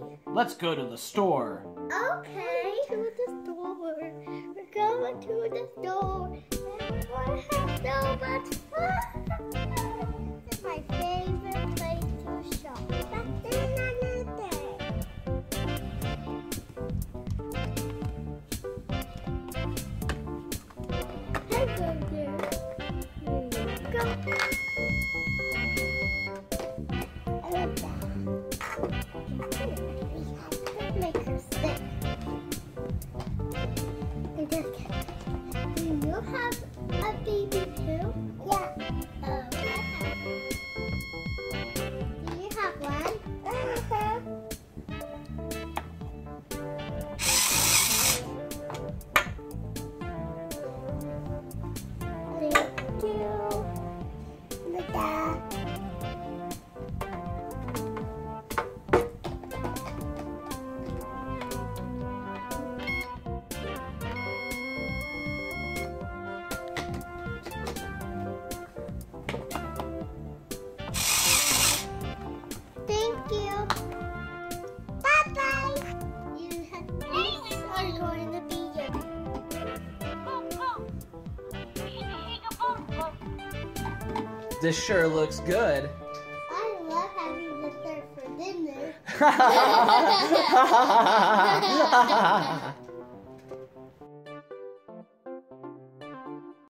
Let's go to the store. Okay. To the store. We're going to the store. And we're going to have so much fun. This is my favorite place to shop. But then another day. Hello there. Here you go. I love that. Make her sick. Do you have a baby too? Yeah. Oh, do you have one? Uh-huh. Thank you. Look at Thank you. Bye-bye. You are going to be here. This sure looks good. I love having dessert for dinner.